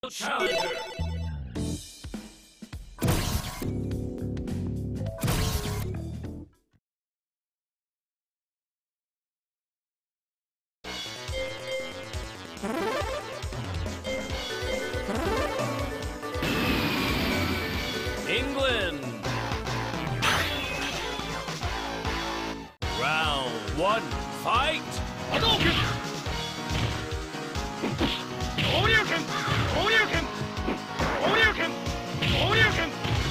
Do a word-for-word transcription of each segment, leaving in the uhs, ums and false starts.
Challenger. England. Round one, fight! Hadouken! Shoryuken! Shoryuken! Shoryuken! Shoryuken!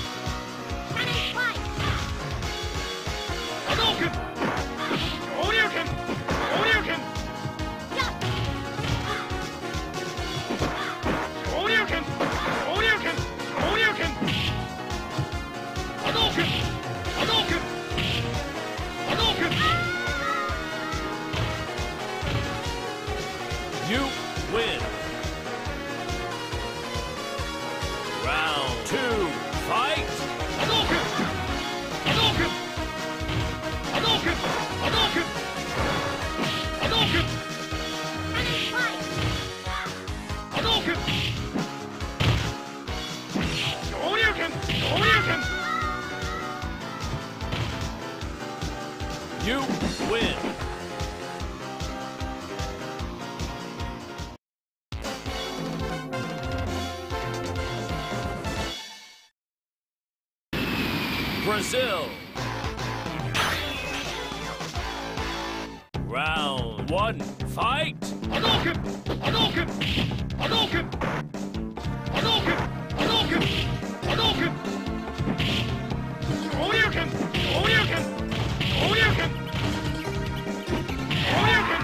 Hadouken! Shoryuken! Shoryuken! Shoryuken! Shoryuken! Shoryuken! Hadouken! Hadouken! Hadouken! You win. Round two, fight! Hadouken! Hadouken! Hadouken! Hadouken! Hadouken! Hadouken! Shoryuken! Shoryuken! You win. Brazil. Round one, fight! Hadouken! Hadouken! Hadouken! Hadouken! Hadouken! Hadouken! Shoryuken! Shoryuken! Shoryuken! Shoryuken!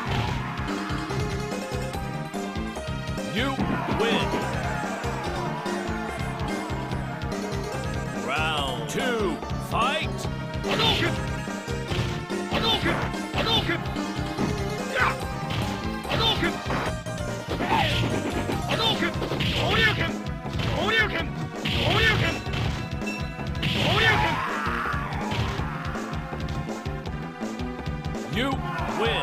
You win. Round two, fight! Hadouken! Hadouken! Hadouken! Yeah! Hadouken! Hadouken! Shoryuken! Shoryuken! Shoryuken! Shoryuken! You win.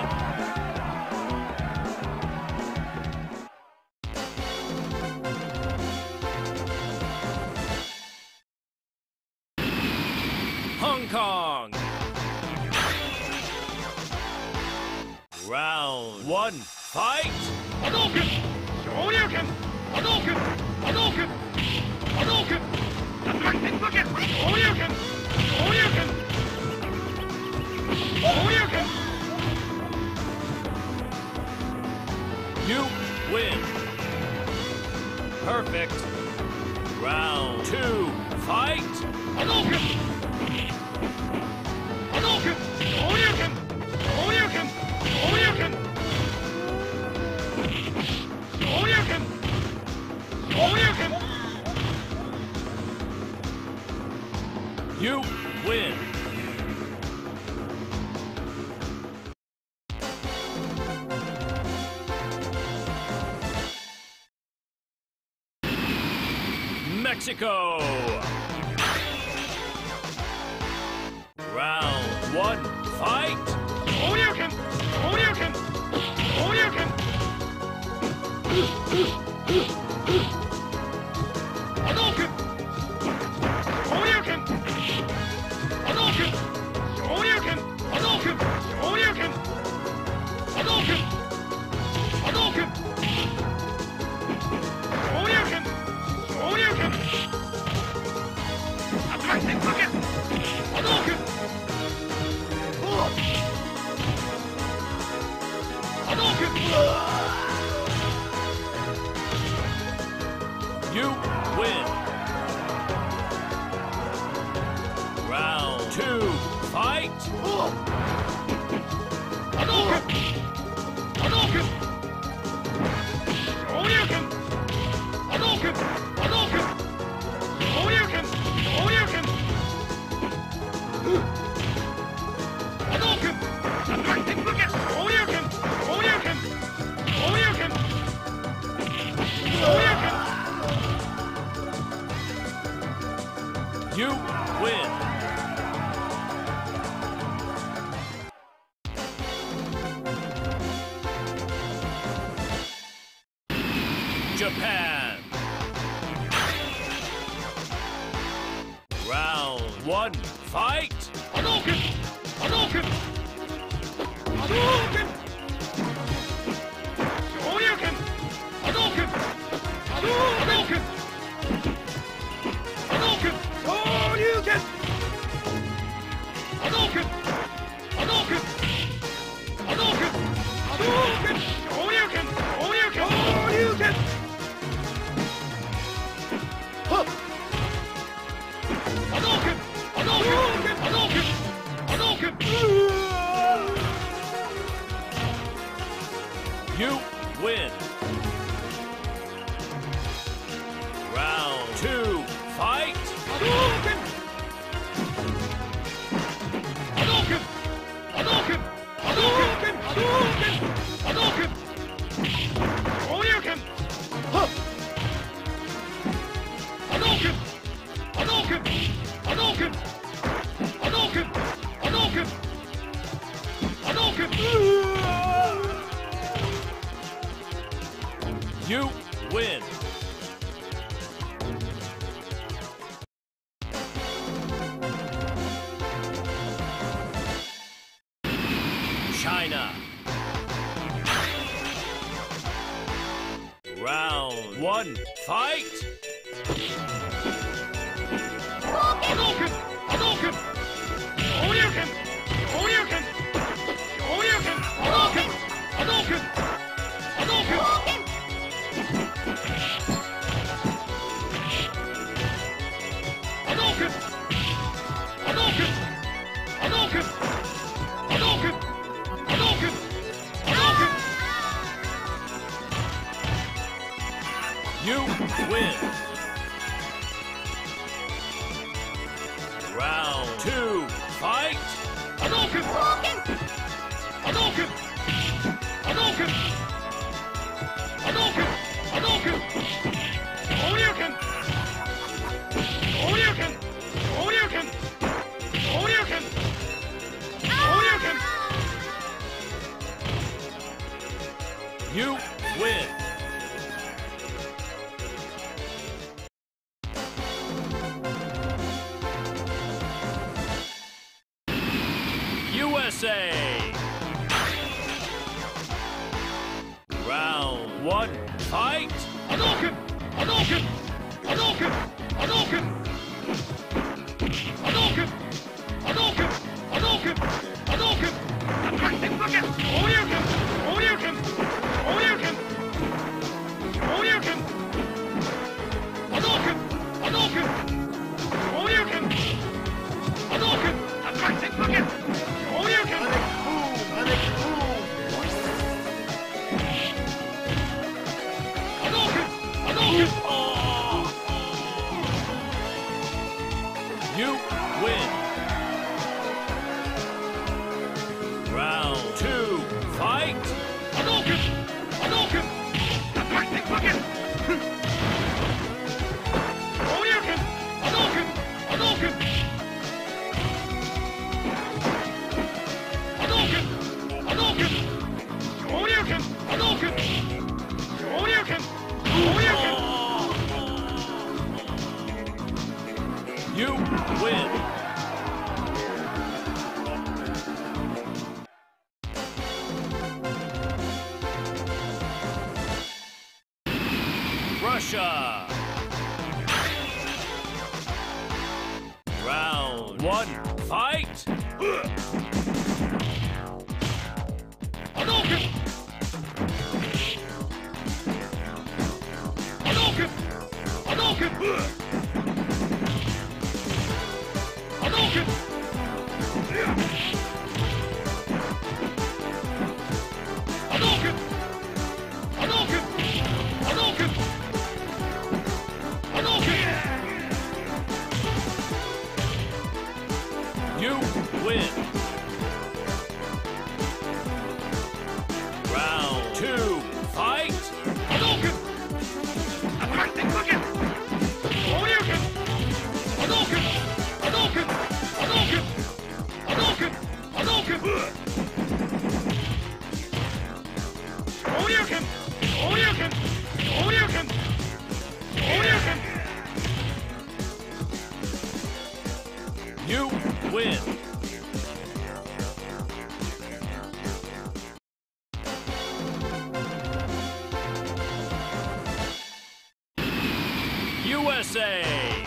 Hong Kong. Round one, fight! Hadouken! Shoryuken! Hadouken! Hadouken! Hadouken! Shoryuken! Shoryuken! Shoryuken! You win. Perfect. Round two, fight! Hadouken! Hadouken! Shoryuken! Shoryuken! Shoryuken! Shoryuken! Shoryuken! You win. Mexico. Round one, fight! Shoryuken! Shoryuken! Shoryuken! Hadouken! Shoryuken! Hadouken! Shoryuken! Hadouken! Shoryuken! Hadouken! Hadouken! Shoryuken! Shoryuken! Hadouken! Hadouken! Hadouken! You win. Round two, fight! Hadouken! Hadouken! Shoryuken! Hadouken! Hadouken! Shoryuken! Shoryuken! Hadouken! Shoryuken! Shoryuken! Shoryuken! Shoryuken! You win. Japan. one, fight! Hadouken! Hadouken! Hadouken! Shoryuken! Hadouken! Hadouken! Hadouken! Shoryuken! Hadouken! Hadouken! Hadouken! Hadouken! Shoryuken! Shoryuken! Shoryuken! Huh! Hadouken! Hadouken! Hadouken! Hadouken! You win. Round two, fight! Hadouken! Hadouken! Hadouken! Hadouken! Hadouken! Hadouken! Shoryuken! Huh! Hadouken! Hadouken! Hadouken! Hadouken! Hadouken! Hadouken! You win. China. Round one, fight! Hadouken! Hadouken! Shoryuken! Shoryuken! Shoryuken! Hadouken! Hadouken! Hadouken! Hadouken! Hadouken! Hadouken! Hadouken! Hadouken! Hadouken! You win. Round two, fight! Hadouken! Hadouken! Hadouken! Hadouken! Hadouken! Shoryuken! Shoryuken! Shoryuken! Shoryuken! Shoryuken! You win. U S A. Round one, fight! Hadouken! Hadouken! Hadouken! Hadouken! Hadouken! Hadouken! Hadouken! Hadouken! Shoryuken! Shoryuken! Shoryuken! Shoryuken! Hadouken! Hadouken! Shoryuken! Hadouken! Shoryuken! Hadouken! Hadouken! You win. Round two, fight! Hadouken! Hadouken! Shoryuken! Hadouken! Hadouken! Hadouken! Hadouken! Shoryuken! Hadouken! Shoryuken! Shoryuken! You win. Russia. Round one, fight! Hadouken! Hadouken! Hadouken! Hadouken! Hadouken! Hadouken! Hadouken! Hadouken! You win. Round two, fight! Hadouken! Shoryuken! Hadouken! Hadouken! Hadouken! S A.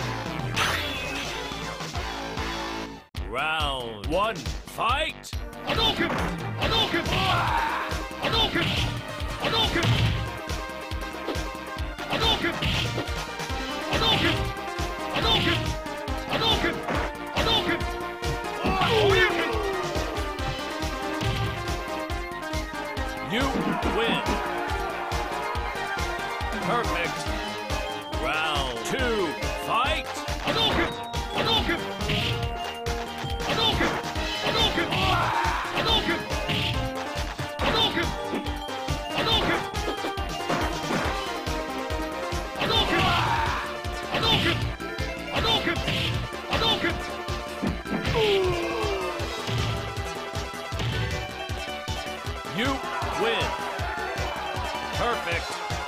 Round one, fight! Hadouken! Hadouken! Hadouken! Hadouken! Hadouken! Hadouken! Hadouken! Hadouken! Hadouken! Hadouken! You win. Perfect. Round two, fight! Hadouken! Hadouken! Hadouken! Hadouken! Hadouken! Hadouken! Hadouken! Hadouken! Hadouken! Hadouken! Hadouken! You win. Perfect.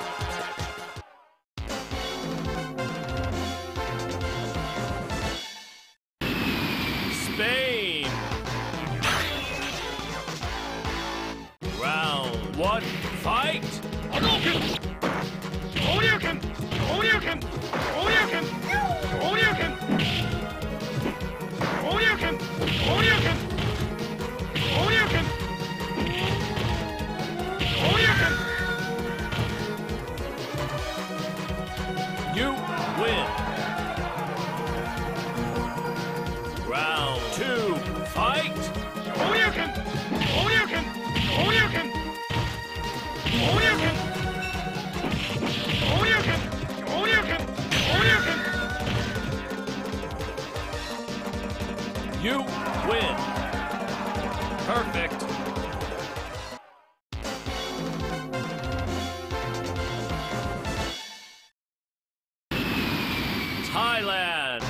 Spain. Round one, fight! Hadouken! Shoryuken! Shoryuken! Shoryuken! Shoryuken! Shoryuken! Shoryuken! Shoryuken! Shoryuken! You win. Round two, fight! Shoryuken! Shoryuken! Shoryuken! Shoryuken! Shoryuken! Shoryuken! Shoryuken! You win. Perfect. Thailand.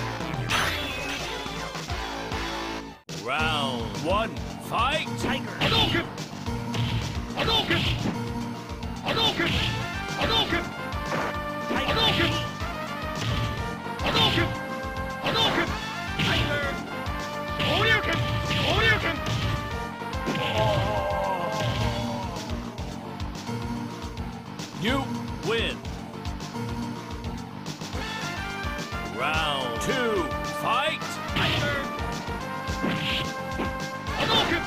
Round one, fight! Tiger! Hadouken! Hadouken! Hadouken! Hadouken! Hadouken! Hadouken! Hadouken! Tiger! Shoryuken! Shoryuken! You win. Round two, fight! Tiger! Hadouken!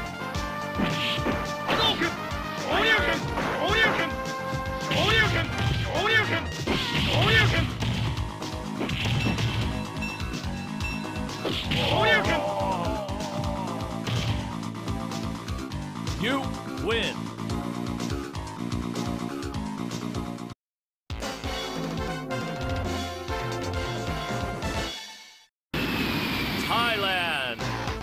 Hadouken! Shoryuken! Shoryuken! Shoryuken! Shoryuken! Shoryuken! Shoryuken! You win. Thailand.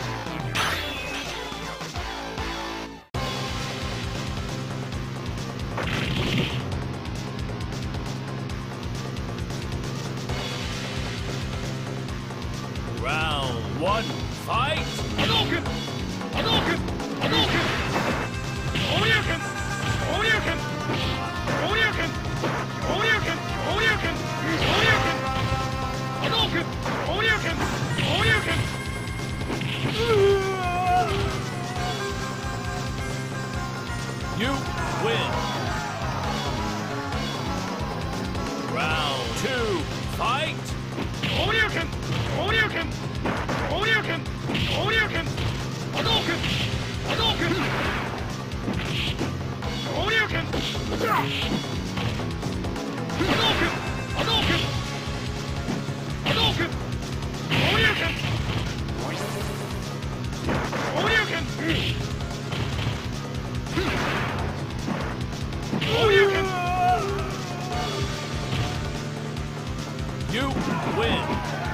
Round one, fight! Hadouken! Hadouken! Hadouken! Shoryuken! Shoryuken! Shoryuken! Shoryuken! Shoryuken! Shoryuken! Hadouken! Shoryuken! Shoryuken! You win. Round two, fight! Shoryuken! Shoryuken! Shoryuken! Shoryuken! Hadouken! Hadouken! Shoryuken! Hadouken! Hadouken! Hadouken! Shoryuken! Shoryuken! Shoryuken! You win.